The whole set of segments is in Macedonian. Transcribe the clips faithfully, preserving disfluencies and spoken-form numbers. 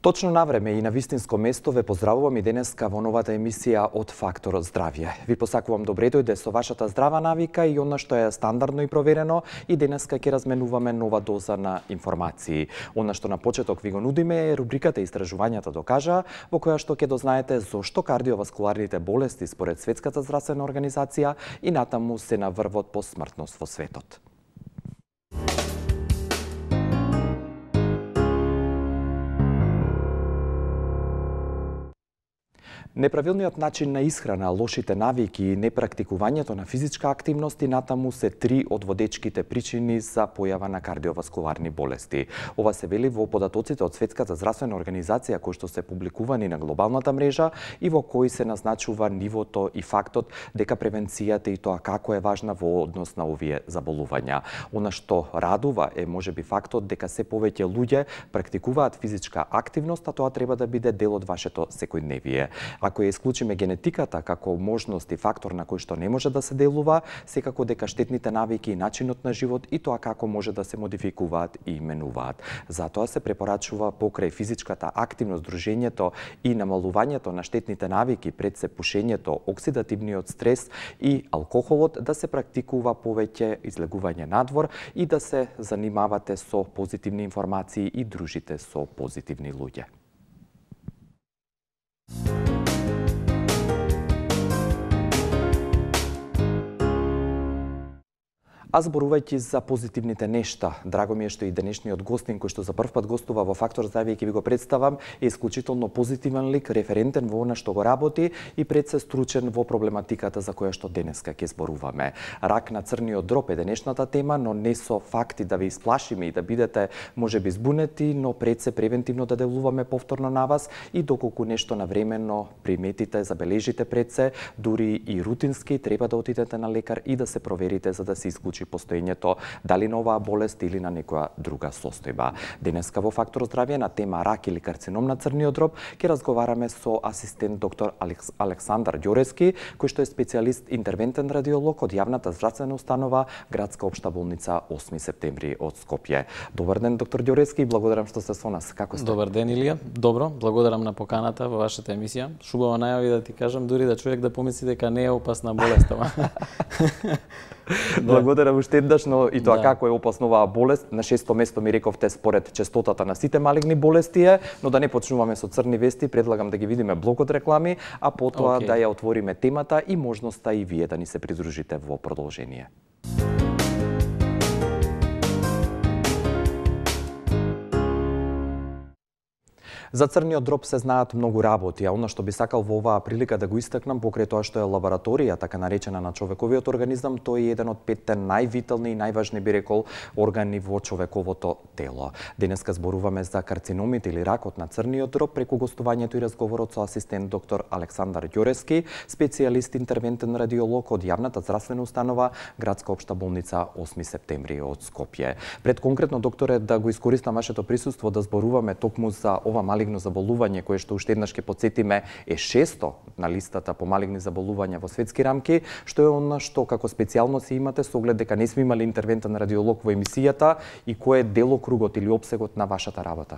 Точно на време и на вистинско место ве поздравувам и денеска во новата емисија од Фактор здравје. Ви посакувам добре дојде со вашата здрава навика и она што е стандардно и проверено, и денеска ќе разменуваме нова доза на информации. Она што на почеток ви го нудиме е рубриката Истражувањата докажа, во која што ќе дознаете зошто кардиоваскуларните болести според Светската здравствена организација и натаму се на врвот по смртност во светот. Неправилниот начин на исхрана, лошите навики и непрактикувањето на физичка активност и натаму се три од водечките причини за појава на кардиоваскуларни болести. Ова се вели во податоците од Светската здравствена организација кои што се публикувани на глобалната мрежа и во кои се назначува нивото и фактот дека превенцијата и тоа како е важна во однос на овие заболувања. Она што радува е можеби фактот дека се повеќе луѓе практикуваат физичка активност, а тоа треба да биде дел од вашето секојдневие. Ако ја исклучиме генетиката како можност и фактор на кој што не може да се делува, секако дека штетните навики и начинот на живот и тоа како може да се модификуваат и именуваат. Затоа се препорачува покрај физичката активност, дружењето и намалувањето на штетните навики, пред се пушењето, оксидативниот стрес и алкохолот, да се практикува повеќе излегување надвор и да се занимавате со позитивни информации и дружите со позитивни луѓе. А зборувајќи за позитивните нешта, драго ми е што и денешниот гостин кој што за прв пат гостува во Фактор здравје ќе ви го представам, е исклучително позитивен лик, референтен во она што го работи и пред се стручен во проблематиката за која што денеска ќе зборуваме. Рак на црниот дроб е денешната тема, но не со факти да ви исплашиме и да бидете можеби збунети, но пред се превентивно да делуваме повторно на вас и доколку нешто навремено приметите, забележите пред се, дури и рутински, треба да отидете на лекар и да се проверите за да се исклучи постоењето дали на оваа болест или на некоја друга состојба. Денеска во Фактор здравје на тема рак или карцином на црниот дроб ќе разговараме со асистент доктор Алекс, Александар Ѓорески, кој што е специјалист интервентен радиолог од јавната здравствена установа Градска општа болница осми септември од Скопје. Добар ден, доктор Ѓорески, и благодарам што сте со нас. Како сте? Добар ден, Илија. Добро, благодарам на поканата во вашата емисија. Шубава најави да ти кажам, дури да човек да помисли дека не е опасна болест ова. Благодарам уште еднаш, но и тоа да. Како е опасна оваа болест, на шесто место ми рековте според честотата на сите малигни болести е, но да не почнуваме со црни вести, предлагам да ги видиме блокот реклами, а потоа okay. да ја отвориме темата и можноста и вие да ни се придружите во продолжение. За црниот дроб се знаат многу работи, а она што би сакал во оваа прилика да го истакнам покрај тоа што е лабораторија, така наречена на човековиот организам, тој е еден од петте највитални и најважни, би рекол, органи во човековото тело. Денеска зборуваме за карциномите или ракот на црниот дроб преку гостувањето и разговорот со асистент доктор Александар Ѓорески, специјалист интервентен радиолог од јавната здравствена установа Градска општа болница осми септември од Скопје. Пред конкретно, докторе, да го искористам вашето присуство да зборуваме токму за ова малигно заболување кое што уште еднаш ќе потсетиме е шесто на листата по малигни заболувања во светски рамки, што е она што како специјално се имате со оглед дека не сме имали интервентен радиолог во емисијата и кој е делокругот или опсегот на вашата работа?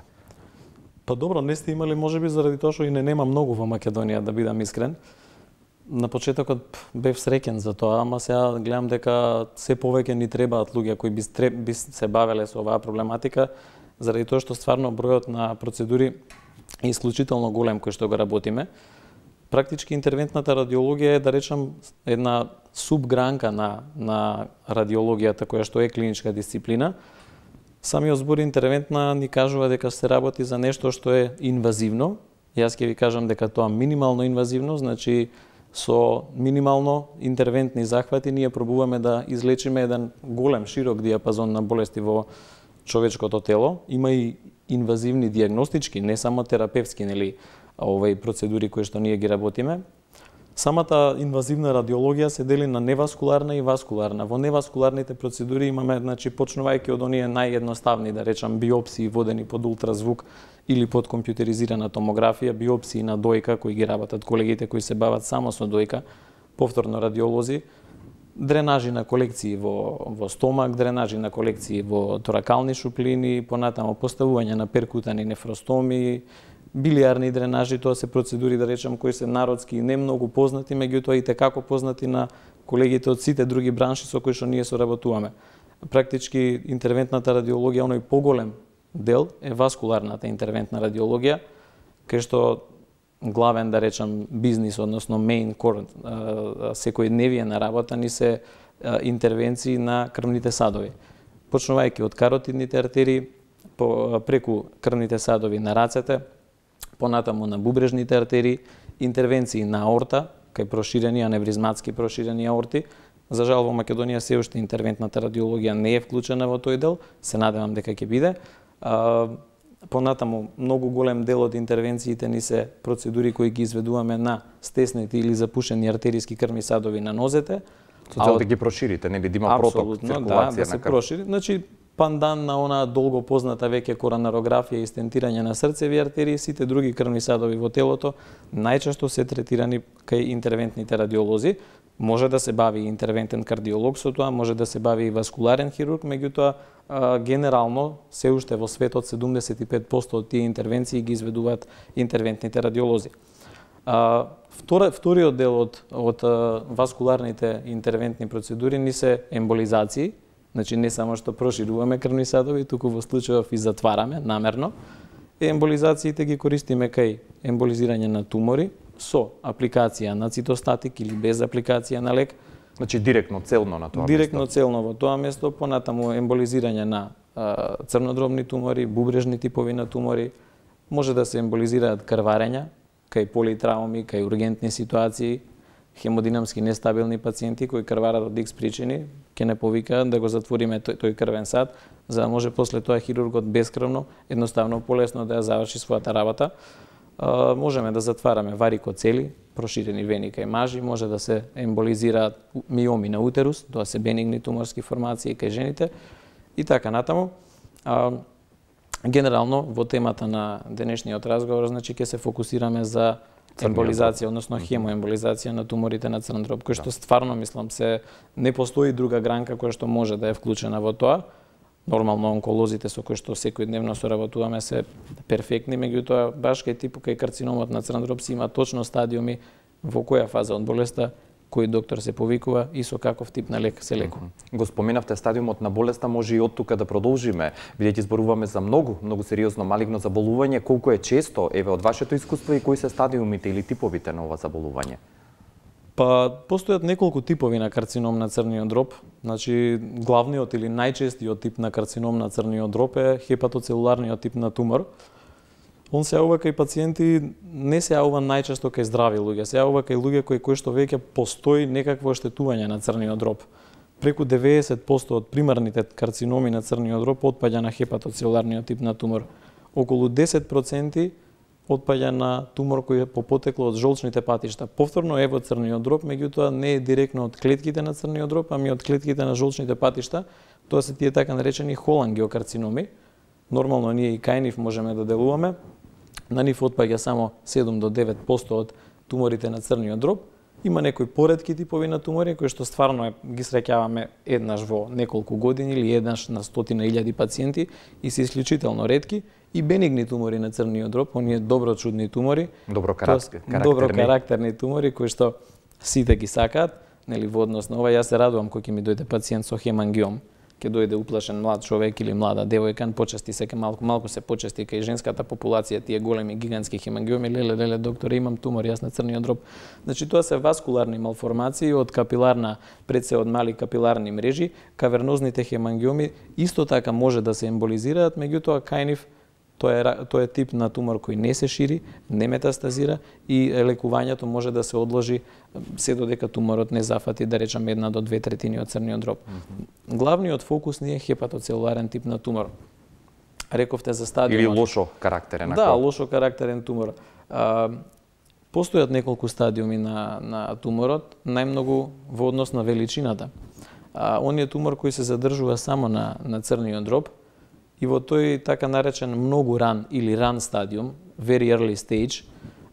Па добро, не сте имали можеби заради тоа што и не нема многу во Македонија, да бидам искрен. На почетокот бев среќен за тоа, ама сега гледам дека се повеќе ни требаат луѓе кои би, би се бавеле со оваа проблематика, заради тоа што стварно бројот на процедури е исклучително голем кој што го работиме. Практички интервентната радиологија е, да речам, една субгранка на, на радиологијата која што е клиничка дисциплина. Самиот збор интервентна ни кажува дека се работи за нешто што е инвазивно. Јас ќе ви кажам дека тоа минимално инвазивно, значи со минимално интервентни захвати ние пробуваме да излечиме еден голем, широк диапазон на болести во човечкото тело. Има и инвазивни диагностички, не само терапевски, нели, овој процедури кои што ние ги работиме. Самата инвазивна радиологија се дели на неваскуларна и васкуларна. Во неваскуларните процедури имаме, значи, почнувајќи од оние наједноставни, да речам, биопсии водени под ултразвук или под компјутеризирана томографија, биопсии на дојка кои ги работат колегите кои се бават само со дојка, повторно радиолози, дренажи на колекции во, во стомак, дренажи на колекции во торакални шуплини, понатамо поставување на перкутани нефростоми, билиарни дренажи, тоа се процедури, да речем, кои се народски не многу познати, меѓутоа и текако познати на колегите од сите други бранши со кои што ние соработуваме. Практички интервентната радиологија, оној поголем дел е васкуларната интервентна радиологија, кај што главен, да речем, бизнис, односно main core, секојдневие на работа ни се интервенции на крвните садови. Почнувајќи од каротидните артерии, по, преку крвните садови на рацете, понатаму на бубрежните артерии, интервенции на аорта, кај проширени аневризматски проширени аорти. За жал во Македонија се уште интервентната радиологија не е вклучена во тој дел, се надевам дека ќе биде. Понатаму, многу голем дел од интервенциите ни се процедури кои ги изведуваме на стеснети или запушени артериски крвни садови на нозете. Со цел да ги проширите, нели да има проток, циркулација да, да се прошири. Значи, пандан на она долго позната веќе коронарографија и стентирање на срцеви артерии, сите други крвни садови во телото најчесто се третирани кај интервентните радиолози. Може да се бави интервентен кардиолог со тоа, може да се бави и васкуларен хирург, меѓутоа генерално се уште во светот седумдесет и пет проценти од тие интервенции ги изведуваат интервентните радиолози. Втора, вториот дел од, од васкуларните интервентни процедури ни се емболизации. Значи не само што прошируваме крвни садови, туку во случајов и затвараме намерно. Емболизациите ги користиме кај емболизирање на тумори со апликација на цитостатик или без апликација на лек. Значи директно целно на тоа директно место. Целно во тоа место, понатаму емболизирање на а, црнодробни тумори, бубрежни типови на тумори, може да се емболизираат крварења кај политрауми, кај ургентни ситуации, хемодинамски нестабилни пациенти кои крварат од икс причини, ќе не повикаат да го затвориме тој, тој крвен сад, за да може после тоа хирургот безкрвно, едноставно полесно да ја заврши својата работа. А, можеме да затвараме варикоцели, проширени вени кај мажи, може да се емболизираат миоми на утерус, тоа се бенигни туморски формации кај жените и така натаму. А, генерално во темата на денешниот разговор, значи ќе се фокусираме за емболизација, односно хемоемболизација на туморите на црн дроб, кој што стварно мислам се не постои друга гранка која што може да е вклучена во тоа. Нормално онколозите со кои што секојдневно соработуваме се перфектни, меѓутоа баш кај типу кај карциномот на црн дроб се има точно стадиуми во која фаза од болеста кој доктор се повикува и со каков тип на лек се лекува. Го споменавте стадиумот на болеста, може и од тука да продолжиме, бидејќи зборуваме за многу, многу сериозно малигно заболување, колку е често, еве од вашето искуство, и кои се стадиумите или типовите на ова заболување? Па, постојат неколку типови на карцином на црниот дроб. Значи, главниот или најчестиот тип на карцином на црниот дроб е хепатоцелуларниот тип на тумор. Он се јавува кај пациенти, не се јавува најчесто кај здрави луѓе, се јавува кај луѓе кои кои што веќе постои некакво оштетување на црниот дроб. Преку деветдесет проценти од примарните карциноми на црниот дроб отпаѓа на хепатоцелуларниот тип на тумор. Околу десет проценти отпаѓа на тумор кој е по потекло од жолчните патишта. Повторно е во црниот дроб, меѓутоа не е директно од клетките на црниот дроб, ами од клетките на жолчните патишта. Тоа се тие така наречени холангиокарциноми. Нормално ние и кај нив можеме да делуваме. На нив отпаѓа само седум до девет проценти од туморите на црниот дроб. Има некои поретки типови на тумори кои што стварно ги среќаваме еднаш во неколку години или еднаш на стотина илјади пациенти и се исклучително ретки. И бенигни тумори на црниот дроб, оние доброчудни тумори, добро карактерни, добро карактерни тумори кои што сите ги сакаат, нели во однос на ова јас се радувам кога ќе ми дојде пациент со хемангиом, ќе дојде уплашен млад човек или млада девојка, почести се ке малку малку се почести кај женската популација тие големи гигантски хемангиоми, леле леле докторе имам тумор јас на црниот дроб. Значи тоа се васкуларни малформации од капиларна пред се од мали капиларни мрежи, кавернозните хемангиоми исто така може да се емболизираат, меѓутоа кај нив Тоа е, тоа е тип на тумор кој не се шири, не метастазира и лекувањето може да се одложи се додека туморот не зафати, да речам, една до две третини од црниот дроб. Mm -hmm. Главниот фокус ни е хепатоцелуларен тип на тумор. Рековте за стадиумот. Или лошо карактерен. Да, лошо карактерен тумор. А, постојат неколку стадиуми на, на туморот, најмногу во однос на величината. А, он е тумор кој се задржува само на, на црниот дроб, и во тој така наречен многу ран или ран стадиум, very early stage,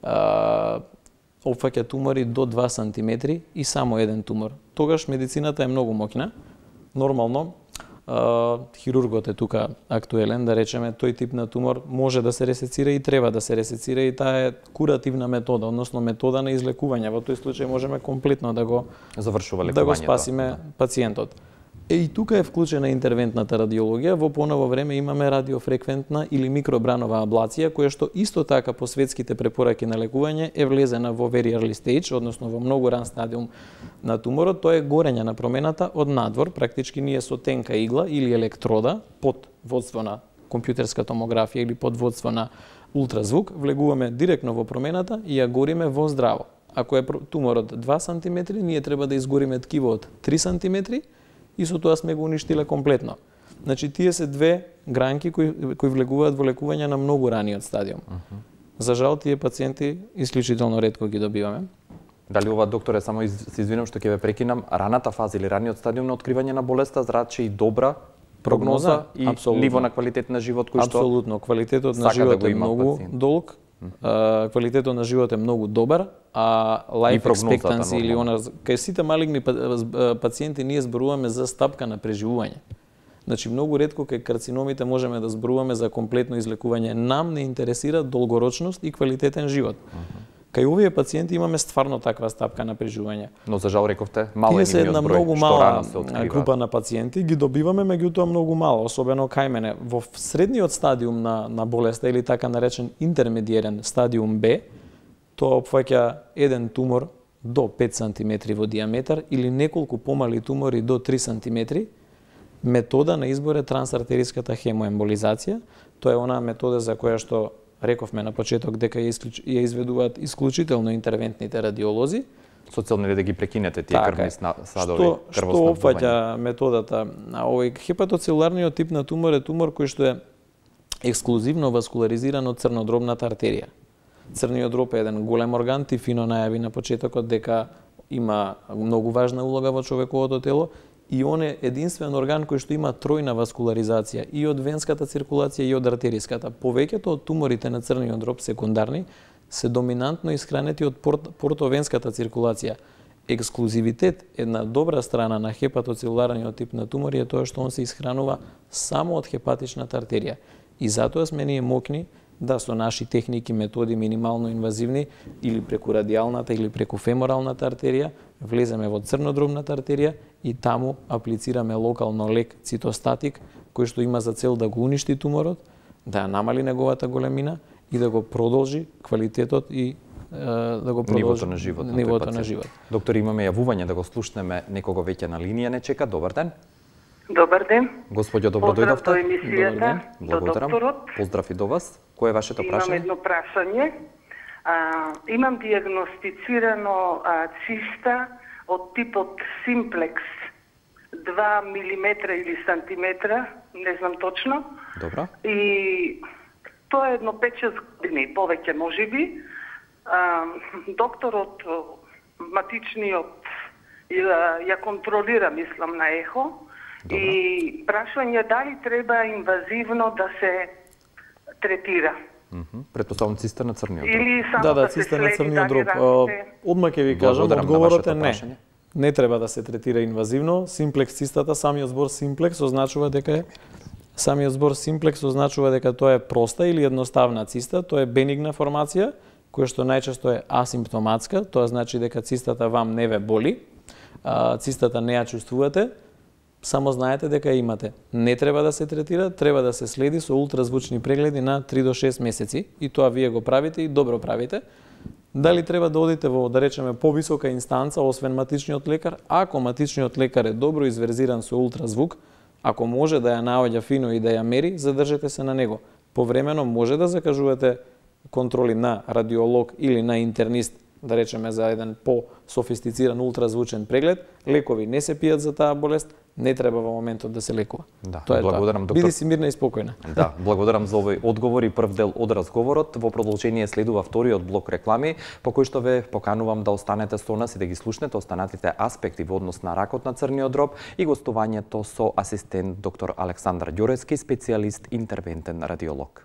опфаќа тумори до два сантиметри и само еден тумор. Тогаш медицината е многу моќна. Нормално, хирургот е тука актуелен, да речеме, тој тип на тумор може да се ресецира и треба да се ресецира и таа е куративна метода, односно метода на излекување. Во тој случај можеме комплетно да го завршува лекувањето. Да го спасиме пациентот. Е, и тука е вклучена интервентната радиологија. Во поново време имаме радиофреквентна или микробранова аблација, која што исто така по светските препораки на лекување е влезена во very early stage, односно во многу ран стадиум на туморот. Тоа е горење на промената од надвор, практички ние со тенка игла или електрода под водство на компјутерска томографија или под водство на ултразвук, влегуваме директно во промената и ја гориме во здраво. Ако е туморот два сантиметри, ние треба да изгориме ткиво од три сантиметри, и со тоа сме го уништиле комплетно. Значи, тие се две гранки кои, кои влегуваат во лекување на многу раниот стадиум. Uh -huh. За жал, тие пациенти исклучително ретко ги добиваме. Дали ова, докторе, само из, се извинам што ќе ве прекинам, раната фаза или раниот стадиум на откривање на болеста зрачи и добра прогноза, прогноза и абсолютно. Ниво на квалитет на живот кој што апсолутно, квалитетот на живот да е многу пациент. долг. Uh, квалитетот на живот е многу добар, а life expectancy или она кај сите малигни пациенти ние зборуваме за стапка на преживување. Значи многу ретко кај карциномите можеме да зборуваме за комплетно излекување. Нам не интересира долгорочност и квалитетен живот. Uh -huh. Кај овие пациенти имаме стварно таква стапка на преживување. Но за жал рековте, мал е нивниот број, многу мала што група на пациенти ги добиваме, меѓутоа многу мало, особено кај мене. Во средниот стадиум на на болеста или така наречен интермедиерен стадиум Б, тоа опфаќа еден тумор до пет сантиметри во диаметар или неколку помали тумори до три сантиметри. Метода на избор е трансартериската хемоемболизација. Тоа е онаа метода за која што рековме на почеток дека ја, исклуч... ја изведуваат исклучително интервентните радиолози. Со цел нели да ги прекинете тие така, крвни садови, што, што опфаќа методата? Овој хепатоцелуларниот тип на тумор е тумор кој што е ексклузивно васкуларизиран од црнодробната артерија. Црниот дроб е еден голем орган, ти фино најави на почетокот дека има многу важна улога во човековото тело и он е единствен орган кој што има тројна васкуларизација и од венската циркулација и од артериската. Повеќето од туморите на црниот дроб секундарни се доминантно исхранети од порт, портовенската циркулација. Ексклузивитет, една добра страна на хепатоцелуларниот тип на тумори е тоа што он се исхранува само од хепатичната артерија. И затоа сме ние мокни да со наши техники, методи минимално инвазивни или преку радијалната или преку феморалната артерија влеземе во црнодробната артерија и таму аплицираме локално лек цитостатик кој што има за цел да го уништи туморот, да ја намали неговата големина и да го продолжи квалитетот и да го продолжи нивото на живот. На нивото на живот. Доктор, имаме јавување да го слушнеме, некого веќе на линија не чека. Добар ден. Добар ден. Господјо, добро дојдовте. Поздрав до емисијата, до докторот. Поздрав и до вас. Кој е вашето прашање? Имам едно прашање. А, имам диагностицирано а, циста од типот симплекс, два милиметра или сантиметра, не знам точно. Добро. И тоа е едно пет-шест години, повеќе можеби. А, докторот матичниот ја, ја контролира, мислам, на ехо. Добро. И прашање дали треба инвазивно да се третира. Mm -hmm. Предпоставам циста на црниот дроб. Или само да, да, да се циста на следи црниот дроб. раните... Одма ќе ви кажам, Благодарам одговорот е на не. прашање. Не треба да се третира инвазивно. Симплекс цистата, самиот збор симплекс означува дека е самиот збор симплекс означува дека тоа е проста или едноставна циста, тоа е бенигна формација која што најчесто е асимптоматска, тоа значи дека цистата вам не ве боли, а, цистата не ја чувствувате, само знаете дека ја имате. Не треба да се третира, треба да се следи со ултразвучни прегледи на три до шест месеци и тоа вие го правите и добро правите. Дали треба да одите во, да речеме, повисока инстанца, освен матичниот лекар? Ако матичниот лекар е добро изверзиран со ултразвук, ако може да ја наоѓа фино и да ја мери, задржете се на него. Повремено може да закажувате контроли на радиолог или на интернист, да речеме за еден по-софистициран ултразвучен преглед. Лекови не се пијат за таа болест, не треба во моментот да се лекува. Да, тоа е благодарам, тоа. доктор. Биди си мирна и спокојна. Да, благодарам за овој одговор и прв дел од разговорот. Во продолжение следува вториот блок реклами, по кој што ве поканувам да останете со нас и да ги слушнете останатите аспекти во однос на ракот на црниот дроб и гостувањето со асистент доктор Александар Ѓоревски, специјалист интервентен радиолог.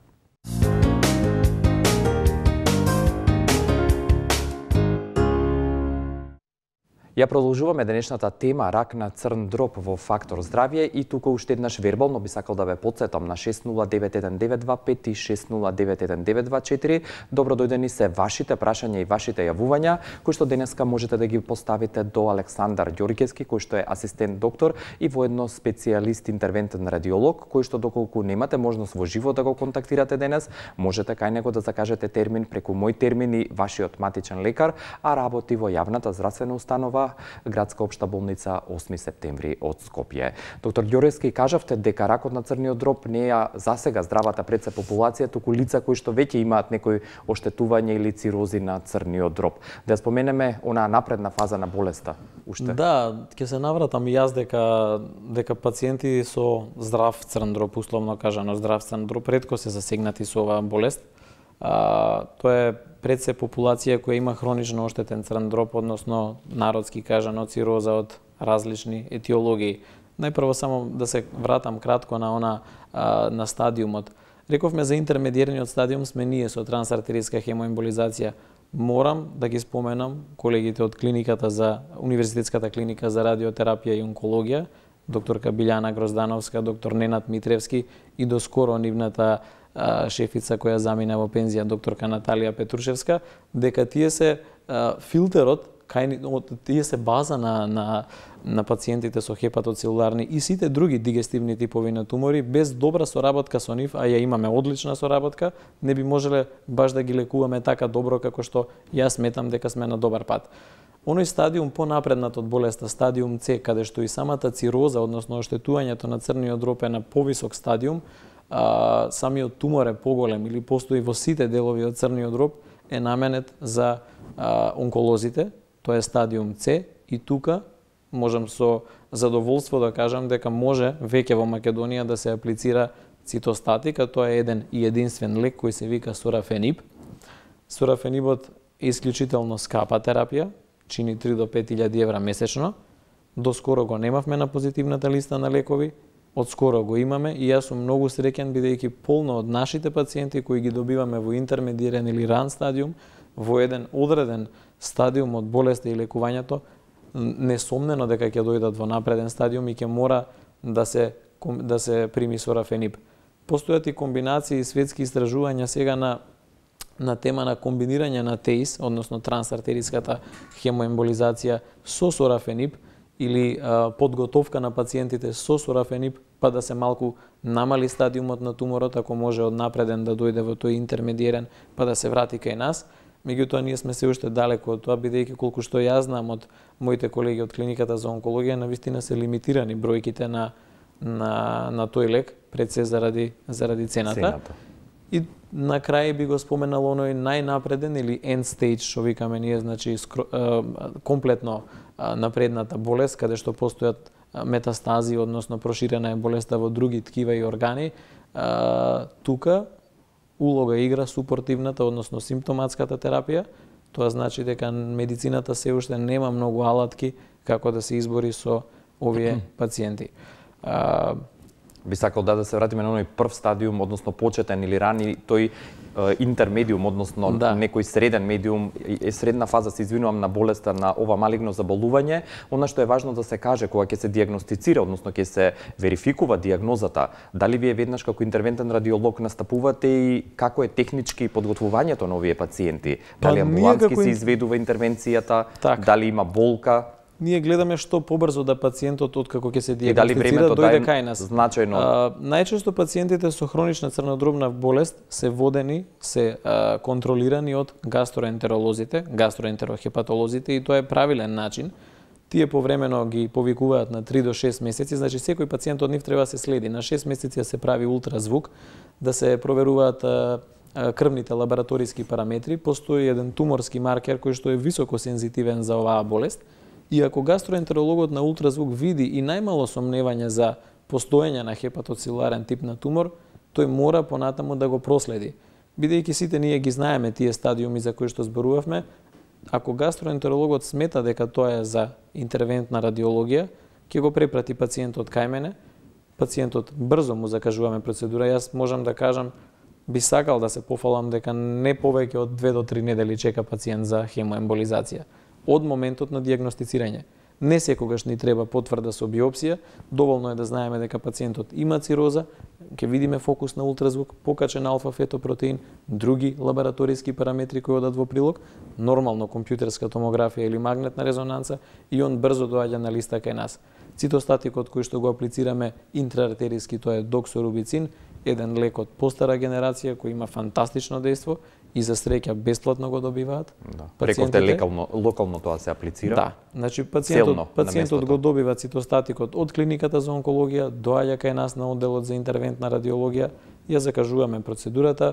Ја продолжуваме денешната тема рак на црн дроб во Фактор здравје и тука уште еднаш вербално би сакал да ве потсетам на шест нула девет еден девет два пет и шест нула девет еден девет два четири. Добро дојдени се вашите прашања и вашите јавувања, кои што денеска можете да ги поставите до Александар Ѓорѓевски, кој што е асистент доктор и воедно специјалист интервентен радиолог, кој што доколку немате можност во живо да го контактирате денес, можете кај него да закажете термин преку мој термин и вашиот матичен лекар, а работи во јавната здравствена установа Градска општа болница осми септември од Скопје. Доктор Ѓоревски, кажавте дека ракот на црниот дроб не е засега здравата пред се популација, туку лица кои што веќе имаат некои оштетување или цирози на црниот дроб. Да ја споменеме онаа напредна фаза на болеста уште. Да, ќе се навратам и јас дека дека пациенти со здрав црн дроб, условно кажано здрав црн дроб, ретко се засегнати со оваа болест. А, тоа е пред се популација која има хронично оштетен црн дроб, односно народски кажано цироза од различни етиологии. Најпрво само да се вратам кратко на она а, на стадиумот. Рековме за интермедиерниот стадиум сме ние со трансартериска хемоемболизација. Морам да ги споменам колегите од клиниката за Универзитетската клиника за радиотерапија и онкологија, докторка Билјана Гроздановска, доктор Ненад Митревски и доскоро нивната шефица која замина во пензија, докторка Наталија Петрушевска, дека тие се а, филтерот, кај, тие се база на, на, на пациентите со хепатоцелуларни и сите други дигестивни типови на тумори, без добра соработка со нив, а ја имаме одлична соработка, не би можеле баш да ги лекуваме така добро како што јас сметам дека сме на добар пат. Оној стадиум понапреднат од болеста, стадиум С, каде што и самата цироза, односно оштетувањето на црниот дроб е на повисок стадиум, а, самиот тумор е поголем или постои во сите делови од црниот дроб, е наменет за а, онколозите, тоа е стадиум С, и тука можам со задоволство да кажам дека може веќе во Македонија да се аплицира цитостатик, а тоа е еден и единствен лек кој се вика сурафенип. Сурафенибот е исклучително скапа терапија, чини три до пет илјади евра месечно. Доскоро го немавме на позитивната листа на лекови, одскоро го имаме и јас сум многу среќен бидејќи полно од нашите пациенти кои ги добиваме во интермедиерен или ран стадиум, во еден одреден стадиум од болеста и лекувањето, несомнено дека ќе дојдат во напреден стадиум и ќе мора да се да се прими сурафенип. Постојат и комбинации и светски истражувања сега на на тема на комбинирање на ТЕИС, односно трансартериската хемоемболизација со сурафенип или а, подготовка на пациентите со сурафенип, па да се малку намали стадиумот на туморот, ако може од напреден да дојде во тој интермедиерен, па да се врати кај нас. Меѓутоа, ние сме се уште далеко од тоа, бидејќи колку што јас знам од моите колеги од клиниката за онкологија, навистина се лимитирани бројките на на на тој лек, пред се заради заради цената. цената. И на крај би го споменал оној најнапреден или end stage, што викаме ние, значи скро, комплетно напредната болест, каде што постојат метастази, односно проширена е болеста во други ткива и органи. Тука улога игра супортивната, односно симптоматската терапија. Тоа значи дека медицината се уште нема многу алатки како да се избори со овие пациенти. Би сакал да, да се вратиме на оној прв стадиум, односно почетен или рани, тој е, интермедиум, односно да. некој среден медиум, е средна фаза, се извинувам, на болеста на ова малигно заболување. Она што е важно да се каже кога ќе се диагностицира, односно ќе се верификува диагнозата, дали вие веднаш како интервентен радиолог настапувате и како е технички подготвувањето на овие пациенти? Дали амбулантски како... се изведува интервенцијата, так. дали има болка? Ние гледаме што побрзо да пациентот откако ќе се диагностицира дојде кај нас. Значајно. А, најчесто пациентите со хронична црнодробна болест се водени, се а, контролирани од гастроентеролозите, гастроентерохепатолозите, и тоа е правилен начин. Тие повремено ги повикуваат на три до шест месеци, значи секој пациент од нив треба да се следи. На шест месеци се прави ултразвук, да се проверуваат а, крвните лабораториски параметри. Постои еден туморски маркер кој што е високо сензитивен за оваа болест. И ако гастроентерологот на ултразвук види и најмало сомневање за постоење на хепатоцелуларен тип на тумор, тој мора понатаму да го проследи. Бидејќи сите ние ги знаеме тие стадиуми за кои што зборувавме, ако гастроентерологот смета дека тоа е за интервентна радиологија, ќе го препрати пациентот кај мене. Пациентот брзо му закажуваме процедура. Јас можам да кажам, би сакал да се пофалам дека не повеќе од две до три недели чека пациент за хемоемболизација од моментот на диагностицирање. Не секогаш ни треба потврда со биопсија, доволно е да знаеме дека пациентот има цироза, ќе видиме фокус на ултразвук, покачен алфа-фетопротеин, други лабораториски параметри кои одат во прилог, нормално компјутерска томографија или магнетна резонанца и он брзо доаѓа на листа кај нас. Цитостатикот кој што го аплицираме интраартериски, тоа е доксорубицин, еден лек од постара генерација кој има фантастично дејство и за среќа бесплатно го добиваат. Да. Рековте лекално, локално тоа се аплицира? Да, значи пациентот, Целно, пациентот го добива цитостатикот од клиниката за онкологија, доаѓа кај нас на одделот за интервентна радиологија, ја закажуваме процедурата.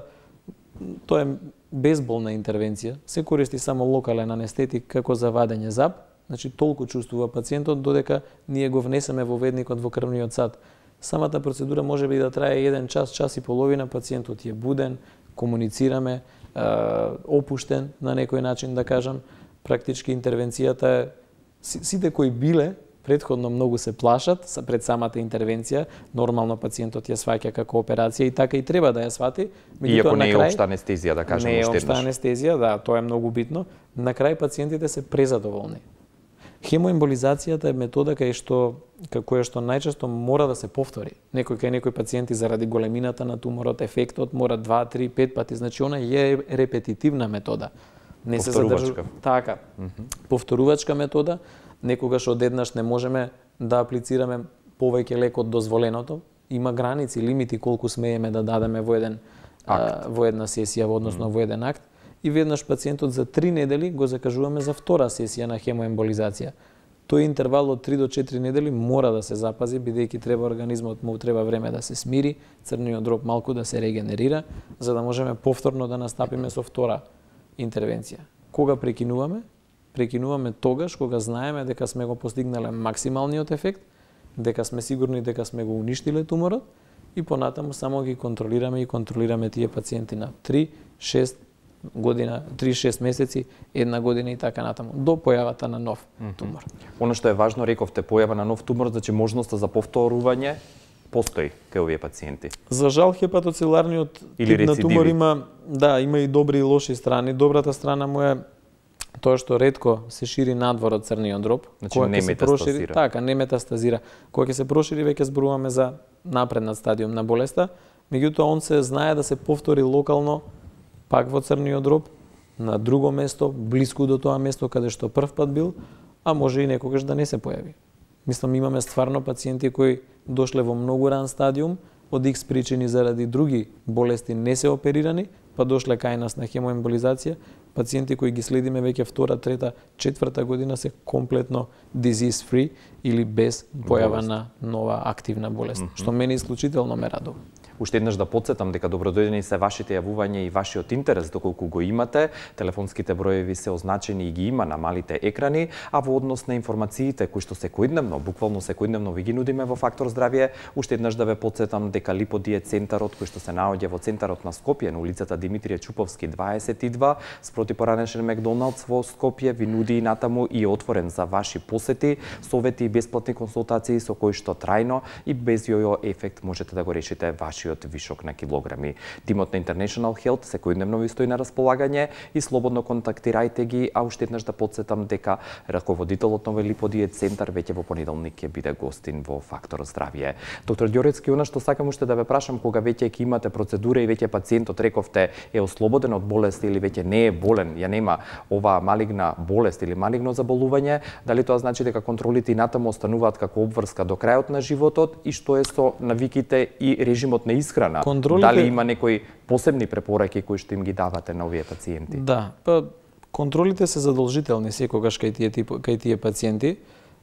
Тоа е безболна интервенција, се користи само локален анестетик како за вадење зап, значи толку чувствува пациентот додека ние го внесеме во ведникот во крвниот сад. Самата процедура може би да трае еден час, час и половина, пациентот е буден, комуницираме, е, опуштен на некој начин да кажам. Практички интервенцијата е, сите кои биле претходно многу се плашат пред самата интервенција, нормално пациентот ја сваќа како операција и така и треба да ја свати. Иако не е општа анестезија, да кажеме уште уште еднаш. Не е општа анестезија, да, тоа е многу битно. На крај пациентите се презадоволни. Хемоемболизацијата е метода кај што која што најчесто мора да се повтори. Некој кај некои пациенти заради големината на туморот, ефектот мора два, три, пет пати, значи она е репетитивна метода. Не се задржува така. Mm -hmm. Повторувачка метода, некогаш одеднаш не можеме да аплицираме повеќе лек од дозволеното. Има граници, лимити колку смееме да дадеме во еден акт. А, во една сесија, односно mm -hmm. во еден акт. И веднаш пациентот за три недели го закажуваме за втора сесија на хемоемболизација. Тој интервал од три до четири недели мора да се запази, бидејќи треба организмот му треба време да се смири, црниот дроб малку да се регенерира, за да можеме повторно да настапиме со втора интервенција. Кога прекинуваме? Прекинуваме тогаш кога знаеме дека сме го постигнале максималниот ефект, дека сме сигурни дека сме го уништиле туморот и понатаму само ги контролираме и контролираме тие пациенти на три, шест година, три шест месеци, една година и така натаму, до појавата на нов тумор. Mm-hmm. Оно што е важно, рековте, појава на нов тумор, значи можноста за повторување постои кај овие пациенти. За жал хепатоцеларниот тип на тумор има, да, има и добри и лоши страни. Добрата страна му е тоа што ретко се шири надвор од црниот дроб, значи не метастазира. Така, не метастазира. Кога ќе се прошири, веќе зборуваме за напреднат стадиум на болеста, меѓутоа он се знае да се повтори локално пак во црниот дроб, на друго место, блиску до тоа место каде што прв пат бил, а може и некогаш да не се појави. Мислам, имаме стварно пациенти кои дошле во многу ран стадиум, од икс причини заради други болести не се оперирани, па дошле кај нас на хемоемболизација, пациенти кои ги следиме веќе втора, трета, четврта година се комплетно disease free или без појава болест на нова активна болест, mm -hmm. што мене исклучително ме радува. Уште еднаш да подсетам дека добродојдени се вашите јавувања и вашиот интерес доколку го имате. Телефонските броеви се означени и ги има на малите екрани, а во однос на информациите кои што секојдневно, буквално секојдневно ви ги нудиме во Фактор здравје, уште еднаш да ве подсетам дека Липодиет центарот кој што се наоѓа во центарот на Скопје на улицата Димитрije Чуповски дваесет и два, спроти поранешен Макдоналдс во Скопје, ви нуди и натаму и отворен за ваши посети, совети и бесплатни консултации со кои што трајно и без јојо ефект можете да го решите вашиот вишок на килограми. Тимот на International Health секојдневно ви стои на располагање и слободно контактирајте ги, а уште еднаш да подсетам дека раководителот на Липодиет центар веќе во понеделник ќе биде гостин во Фактор здравје. Доктор Ѓорецки, она што сакам уште да ве прашам, кога веќе ќе имате процедура и веќе пациентот рековте е ослободен од болест или веќе не е болен, ја нема оваа малигна болест или малигно заболување, дали тоа значи дека контролите и натаму остануваат како обврска до крајот на животот и што е со навиките и режимот на исхрана? Контролите... Дали има некои посебни препораки кои што им ги давате на овие пациенти? Да, па контролите се задолжителни секогаш кај тие тип, кај тие пациенти.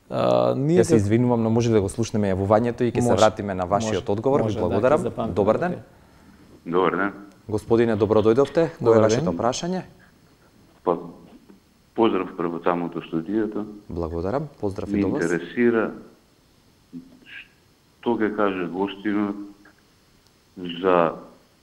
А, ние Ја се извинувам, но може да го слушнеме јавувањето и ќе се вратиме на вашиот може, одговор. Ви благодарам. Да, добар ден. Добар ден. Господине, добро дојдовте. Кој е вашето прашање? Па, поздрав прво таму до студијата. Благодарам. Поздрав и до вас. Ме интересира што ќе каже гостинот за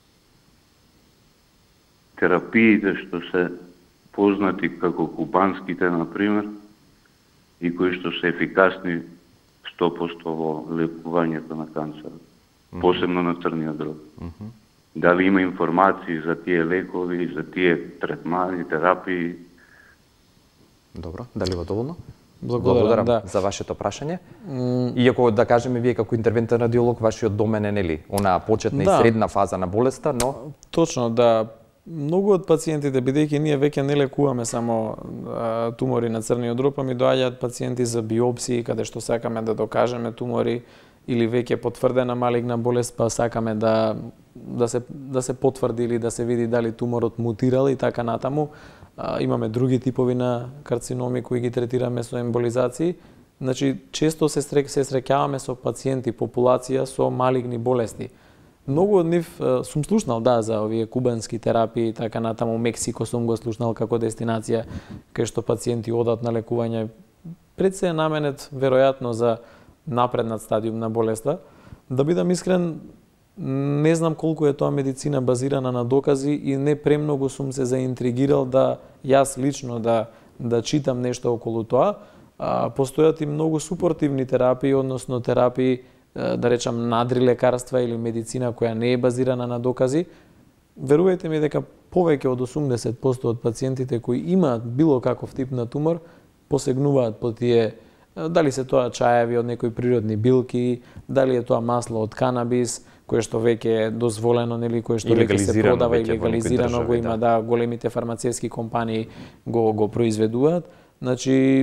терапиите што се познати како кубанските, например, и кои што се ефикасни сто проценти во лекувањето на канцерот, mm-hmm. посебно на црниот дроб. Mm-hmm. Дали има информации за тие лекови, за тие третмани, терапии? Добро, дали во доволно? Благодарам, да. за вашето прашање. Mm. Иако, да кажеме, вие како интервентен радиолог, вашиот домен е, нели, онаа почетна да. и средна фаза на болеста, но... Точно, да. Многу од пациентите, бидејќи ние веќе не лекуваме само а, тумори на црниот дроб, а ми доаѓаат пациенти за биопсии, каде што сакаме да докажеме тумори или веќе потврдена малигна болест, па сакаме да да се да се потврди или да се види дали туморот мутирал и така натаму. А, имаме други типови на карциноми кои ги третираме со емболизации. Значи, често се срек, се среќаваме со пациенти, популација со малигни болести. Многу од нив сум слушнал, да, за овие кубански терапии и така натаму. Мексико сум го слушнал како дестинација кај што пациенти одат на лекување. Пред се е наменет веројатно за напреднат стадиум на болеста. Да бидам искрен, не знам колку е тоа медицина базирана на докази и не премногу сум се заинтригирал да јас лично да да читам нешто околу тоа. А, постојат и многу супортивни терапии, односно терапии, да речам, надри лекарства или медицина која не е базирана на докази. Верувајте ми дека повеќе од осумдесет проценти од пациентите кои имаат било каков тип на тумор посегнуваат по тие, дали се тоа чаеви од некои природни билки, дали е тоа масло од канабис, кое што веќе е дозволено, нели, кое што веќе се продава и легализирано, го има, да, големите фармацевски компании го го произведуваат. Значи,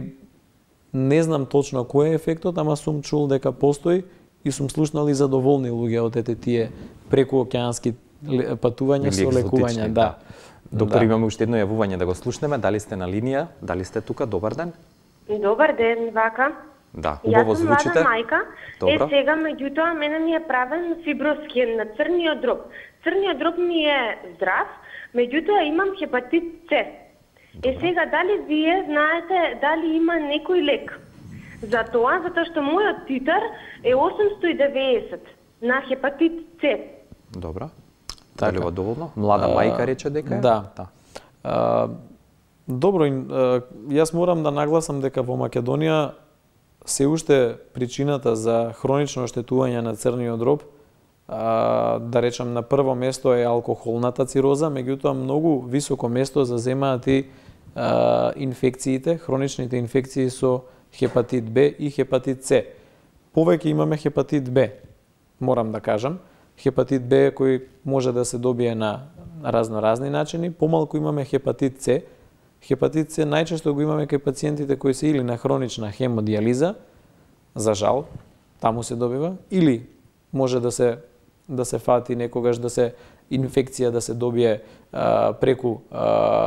не знам точно кој е ефектот, ама сум чул дека постои и сум слушнал и задоволни луѓе од ете тие прекуокеански патувања со лекување, да. Доктор, да. имаме уште едно јавување да го слушнеме. Дали сте на линија? Дали сте тука? Добар ден. Добар ден, Вака. Да, убаво звучите. Јас сум млада мајка. Добро. Е, сега, меѓутоа, мене ми е правен фиброскен на црниот дроб. Црниот дроб ми е здрав, меѓутоа имам хепатит С. Е, сега, дали вие знаете дали има некој лек за тоа, затоа што мојот титар е осумстотини и деветдесет на хепатит С. Добро. Дали ова доволно? Млада мајка рече дека е? Да. да. А, добро, јас морам да нагласам дека во Македонија се уште причината за хронично оштетување на црниот дроб, а, да речам, на прво место е алкохолната цироза, меѓутоа многу високо место заземаат и а, инфекциите, хроничните инфекции со хепатит Б и хепатит С. Повеќе имаме хепатит Б, морам да кажам. Хепатит Б кој може да се добие на разноразни начини, помалку имаме хепатит С. Хепатит С најчесто го имаме кај пациентите кои се или на хронична хемодиализа, за жал, таму се добива, или може да се да се фати некогаш да се инфекција да се добие а, преку а,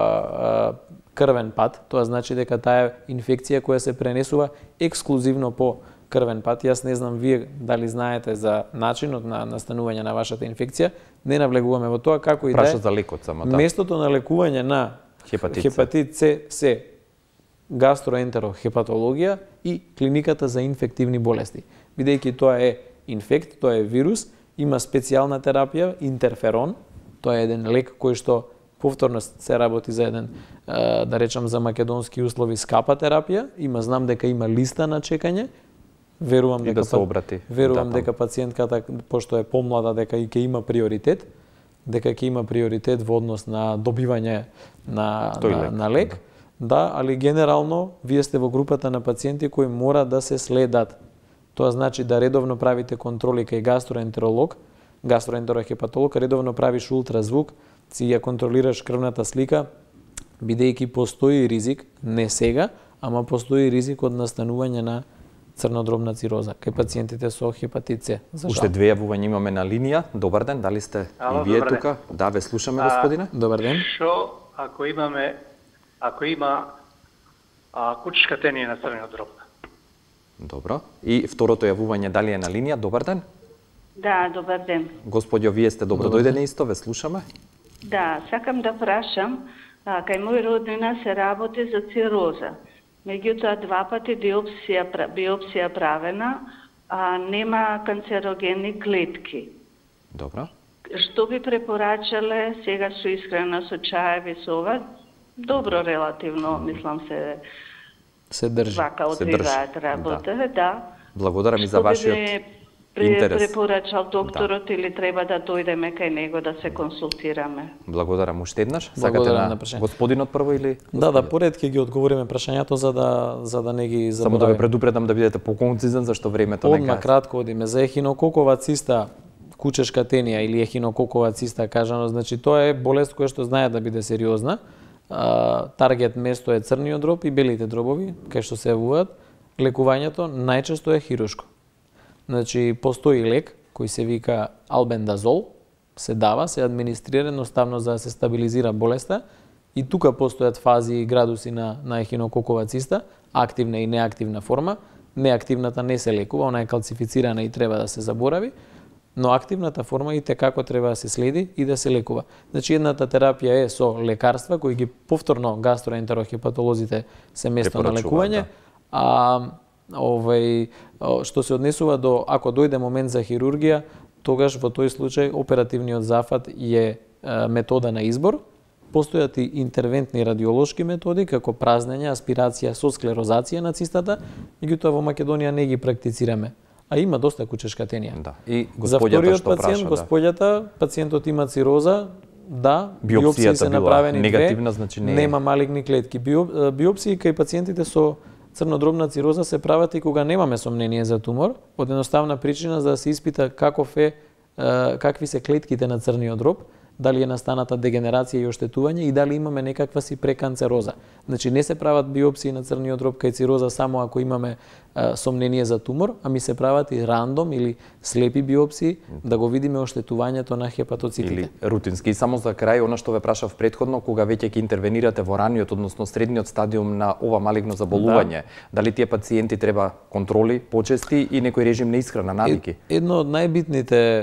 а, крвен пат. Тоа значи дека таа е инфекција која се пренесува ексклузивно по крвен пат. Јас не знам вие дали знаете за начинот на настанување на вашата инфекција. Не навлегуваме во тоа како и да е. Праша за лекот само, да. Местото на лекување на хепатит, хепатит С се гастроентерохепатологија и клиниката за инфективни болести. Бидејќи тоа е инфект, тоа е вирус, има специјална терапија, интерферон, тоа е еден лек кој што повторно се работи за еден, да речам, за македонски услови скапа терапија, има, знам дека има листа на чекање, верувам дека да се обрати. Верувам да, дека пациентката, пошто е помлада, дека и ќе има приоритет, дека ќе има приоритет во однос на добивање на, на, лек. на лек. Да, али генерално вие сте во групата на пациенти кои мора да се следат. Тоа значи да редовно правите контроли кај гастроентеролог, гастроентерохепатолог, редовно правиш ултразвук, си ја контролираш крвната слика, бидејќи постои ризик, не сега, ама постои ризик од настанување на црнодробна цироза кај пациентите со хепатит С. Уште две јавувања имаме на линија. Добар ден, дали сте Ало, и вие тука? Ден. Да, ве слушаме, господине. А, добар ден. Што ако имаме ако има а, кучешка тенија на црниот дроб? Добро. И второто јавување дали е на линија? Добар ден. Да, добар ден. Господјо, вие сте добро дојдени исто, ве слушаме. Да, сакам да прашам, а, кај мој роднина се работи за цироза. Меѓутоа два пати биопсија, биопсија правена, а нема канцерогенни клетки. Добро. Што би препорачале сега со исхрана со чаеви со ова? Добро релативно, мислам се се држи. Вака одвиваат работа, да. да. Благодарам и за вашиот интерес. Препорачал докторот да. Или треба да дојдеме кај него да се консултираме? Благодарам уште еднаш. Благодарам Сакате на господинот прво или господин? Да, да, поред ќе ги одговориме прашањето за да за да не ги заборавиме. Само да ве предупредам да бидете поконцизен зашто времето не Одма кратко одиме за ехинококова циста, кучешка тенија или ехинококова циста кажано, значи тоа е болест која што знае да биде сериозна. А, таргет место е црниот дроб и белите дробови, кај што се јавуваат. Лекувањето најчесто е хируршко. Значи, постои лек кој се вика албендазол, се дава, се администрира едноставно за да се стабилизира болеста и тука постојат фази и градуси на, на ехинококова циста, активна и неактивна форма. Неактивната не се лекува, она е калцифицирана и треба да се заборави, но активната форма и текако треба да се следи и да се лекува. Значи, едната терапија е со лекарства, кои ги повторно гастроентерохепатолозите се место на лекување, да. А овај, што се однесува до, ако дојде момент за хирургија, тогаш во тој случај оперативниот зафат е метода на избор. Постојат и интервентни радиолошки методи, како празнење, аспирација со склерозација на цистата, меѓутоа во Македонија не ги практицираме. А има доста кучешка тенија. Да. И за вториот пациент, господјата, да. Пациентот има цироза, да, биопсии се направени негативна, две, значи не нема малигни клетки. Биопсии кај пациентите со црнодробна цироза се прават и кога немаме сомнение за тумор, од едноставна причина за да се испита каков е, какви се клетките на црниот дроб, дали е настаната дегенерација и оштетување и дали имаме некаква си преканцероза. Значи не се прават биопсии на црниот дроб кај цироза само ако имаме а, сомнение за тумор, а ми се прават и рандом или слепи биопсии да го видиме оштетувањето на хепатоцитите. Или рутински. И само за крај, она што ве прашав претходно, кога веќе ќе интервенирате во раниот, односно средниот стадиум на ова малигно заболување, да. Дали тие пациенти треба контроли почести и некој режим на исхрана, навики? Едно од најбитните,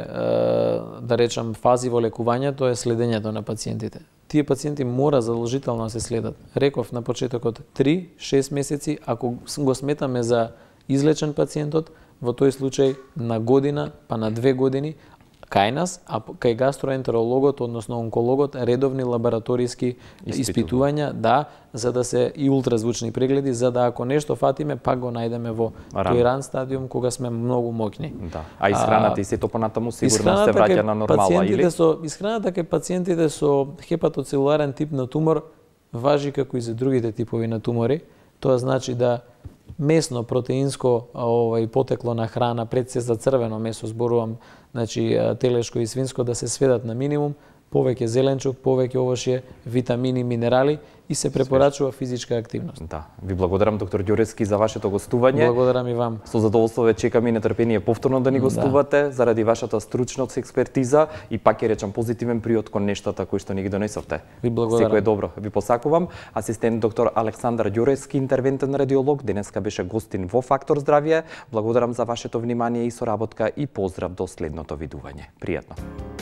да речам, фази во лекувањето е следењето на пациентите. Тие пациенти мора задолжително да се следат. Реков на почетокот три до шест месеци, ако го сметаме за излечен пациентот, во тој случај на година, па на две години, кај нас, а кај гастроентерологот, односно онкологот, редовни лабораториски испитувања, да, за да се и ултразвучни прегледи, за да ако нешто фатиме, пак го најдеме во тој ран стадиум кога сме многу моќни. Да. А исхраната и сето понатаму сигурно се враќа на нормала, или? Со, исхраната кај пациентите со хепатоцелуларен тип на тумор важи како и за другите типови на тумори. Тоа значи да месно протеинско овај потекло на храна, пред се за црвено месо зборувам, значи телешко и свинско да се сведат на минимум, повеќе зеленчук, повеќе овошје, витамини, минерали и се препорачува физичка активност. Да, ви благодарам доктор Ѓурески за вашето гостување. Благодарам и вам. Со задоволство ве чекам и нетрпение повторно да ни гостувате, да. Заради вашата стручност, експертиза и пак ќе речам позитивен приод кон нештата кои што ни ги донесовте. Ви благодарам. Секое добро ви посакувам. Асистент доктор Александар Ѓурески, интервентен радиолог, денеска беше гостин во Фактор здравје. Благодарам за вашето внимание и соработка и поздрав до следното видување. Пријатно.